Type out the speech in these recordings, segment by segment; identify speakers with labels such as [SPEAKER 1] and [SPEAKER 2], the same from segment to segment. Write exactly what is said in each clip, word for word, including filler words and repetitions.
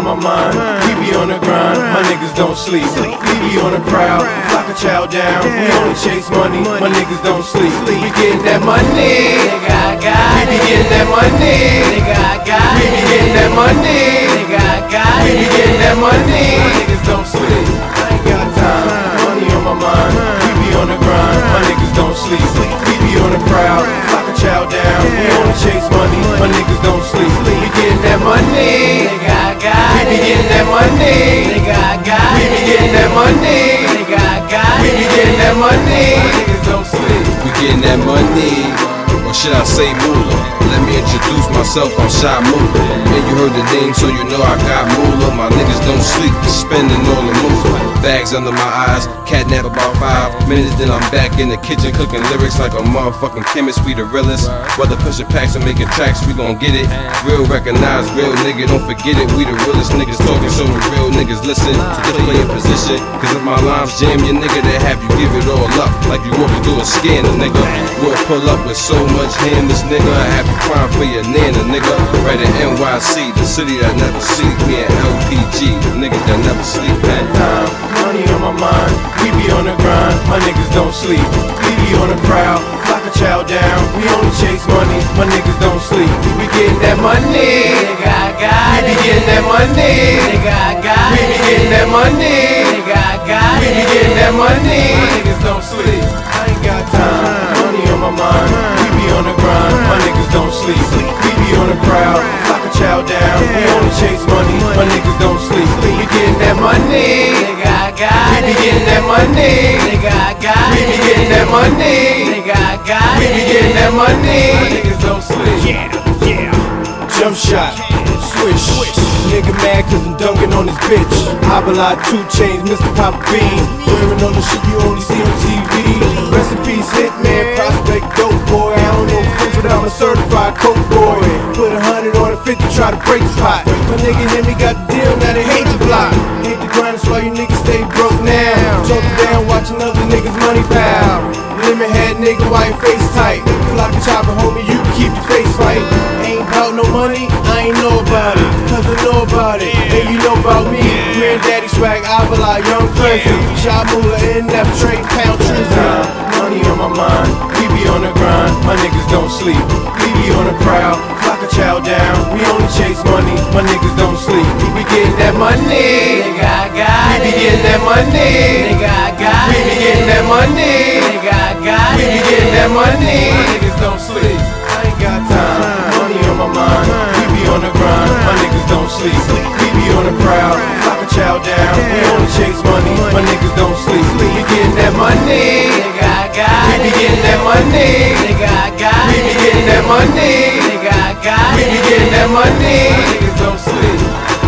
[SPEAKER 1] my mind, we be on the grind. My niggas don't sleep, we be on the prowl. Lock a child down, we only chase money. My niggas don't sleep, we be getting that money.
[SPEAKER 2] Nigga, I got
[SPEAKER 1] We be getting that money.
[SPEAKER 2] Nigga, I got
[SPEAKER 1] We be getting that money.
[SPEAKER 2] Nigga, I got
[SPEAKER 1] We be getting that money. My niggas don't sleep, I ain't got time. Money on my mind, we be on the grind. My niggas don't sleep, we be on the prowl. Lock a child down, we only chase money. My niggas don't sleep, we be getting that money.
[SPEAKER 2] Nigga, I got
[SPEAKER 1] We be getting that money.
[SPEAKER 2] Nigga, I got
[SPEAKER 1] We be getting that money.
[SPEAKER 2] Nigga, I got
[SPEAKER 1] We be getting that money. My niggas don't sleep.
[SPEAKER 3] We getting that money, or should I say Mula? Let me introduce myself, I'm Shy Mula. And you heard the name, so you know I got Mula. My niggas don't sleep, spending all the Mula. Bags under my eyes, catnap about five minutes, then I'm back in the kitchen cooking lyrics like a motherfucking chemist. We the realest, whether pushing packs or making tracks, we gon' get it. Real recognize, real nigga, don't forget it. We the realest niggas talking, so the real niggas listen. So just play your position, cause if my lines jam your nigga, they have you give it all up. Like you walking through a scanner, nigga. We'll pull up with so much hand, this nigga. I have you crying for your nana, nigga. Right in N Y C, the city that never sleep. Me and L P G, the niggas that never sleep.
[SPEAKER 1] That time, money on my mind, we be on the grind. My niggas don't sleep, we be on the prowl. Lock a child down, we only chase money. My niggas don't sleep, we be getting that money.
[SPEAKER 2] Nigga, I got
[SPEAKER 1] We be getting that money.
[SPEAKER 2] Nigga, I got
[SPEAKER 1] We be getting that money.
[SPEAKER 2] Nigga, I got
[SPEAKER 1] We be getting that money. My niggas don't sleep, I ain't got time. Money on my mind, we be on the grind. My niggas don't sleep, we be on the prowl. Lock a child down, we only chase money. My niggas don't sleep, we be getting that money.
[SPEAKER 2] Nigga, I got
[SPEAKER 1] We be getting that money.
[SPEAKER 2] Nigga, I got
[SPEAKER 1] We be getting that money.
[SPEAKER 2] Nigga, I got
[SPEAKER 1] We be getting that money. My niggas don't sleep. Yeah, yeah. Jump shot, swish, swish. Nigga mad cause I'm dunking on this bitch. Avily, two chains, Mister Papa Bean. Wearing on the shit you only see on T V. Rest in peace, Hitman, prospect, dope boy. I don't know French, but I'm a certified coke boy. Put a hundred on a fifty, try to break the pot. My nigga hit me, got the deal, now they hate the block. Hate the grind, that's why you niggas stay broke now. Talking down, watching other niggas money pal. Limit head nigga, why your face tight? Flock the chopper, homie, you can keep your face right. Ain't about no money, I ain't know about it. Cause I know about it, and you know about me. Granddaddy swag, Avily, young cousin. Shy Mula, N F, trade pound trizzy. Money on my mind, we be on the grind. My niggas don't sleep, we be on the prowl. Flock a child down, we only chase money. My niggas don't sleep, we be getting that money.
[SPEAKER 2] Nigga, I got
[SPEAKER 1] We be getting that money.
[SPEAKER 2] Nigga, I got
[SPEAKER 1] We be getting that money.
[SPEAKER 2] Nigga, I got
[SPEAKER 1] We be getting that money. My niggas don't sleep, I ain't got time. Money on my mind, we be on the grind. My niggas don't sleep, we be on the prowl. Lock a child down, we only chase money. My niggas don't sleep, we be getting that money.
[SPEAKER 2] Nigga, I got
[SPEAKER 1] We be getting that money.
[SPEAKER 2] Nigga, I got
[SPEAKER 1] We be getting that money.
[SPEAKER 2] Nigga, I got
[SPEAKER 1] We be getting that money. My niggas don't sleep.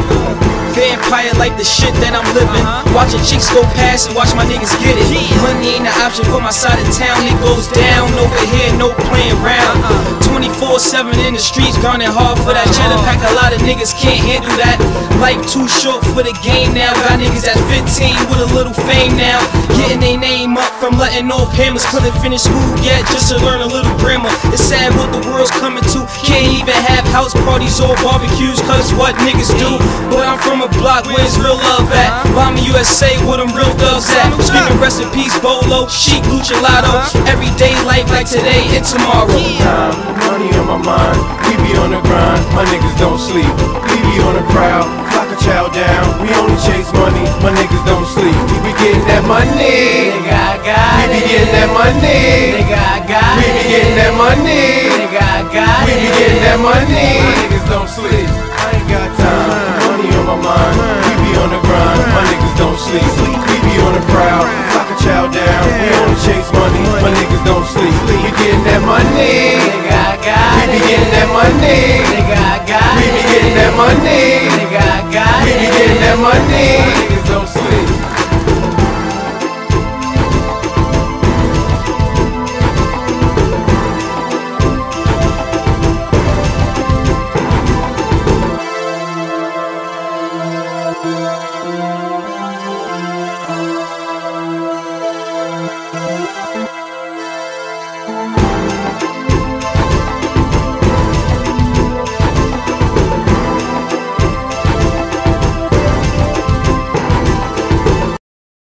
[SPEAKER 4] Vampire like the shit that I'm living. Watching chicks go past and watch my niggas get it. Money ain't an option for my side of town. It goes down over here, no playing around. twenty-four seven in the streets, grinding hard for that cheddar pack. A lot of niggas can't handle that. Life too short for the game now. Got niggas at fifteen with a little fame now. Getting their name up from letting off hammers. Couldn't finish school yet just to learn a little grammar. It's sad what the world's coming to. Can't even have house parties or barbecues, cause what niggas do. But I'm from a block where it's real love at. Bomb U S A where them real doves at. Screaming rest in peace, Bolo, Chic, Lucha Lotto. Everyday life like today and tomorrow.
[SPEAKER 1] Time, money on my mind, we be on the grind. My niggas don't sleep, we be on the prowl. Flock a child down, we only chase money. My niggas don't sleep, we be getting that money.
[SPEAKER 2] Nigga, I got
[SPEAKER 1] We be getting that money.
[SPEAKER 2] Nigga, I got
[SPEAKER 1] We be getting that money.
[SPEAKER 2] Nigga, I got
[SPEAKER 1] We be getting that money. My niggas don't sleep, I ain't got time. Money on my mind, we be on the grind. My niggas don't sleep, we be on the prowl. Flock a child down, we only chase money. My niggas don't sleep, we be getting that money.
[SPEAKER 2] Nigga, I got
[SPEAKER 1] We be getting that money.
[SPEAKER 2] Nigga, I got
[SPEAKER 1] We be getting that money.
[SPEAKER 2] Nigga, I got
[SPEAKER 1] We be getting that money.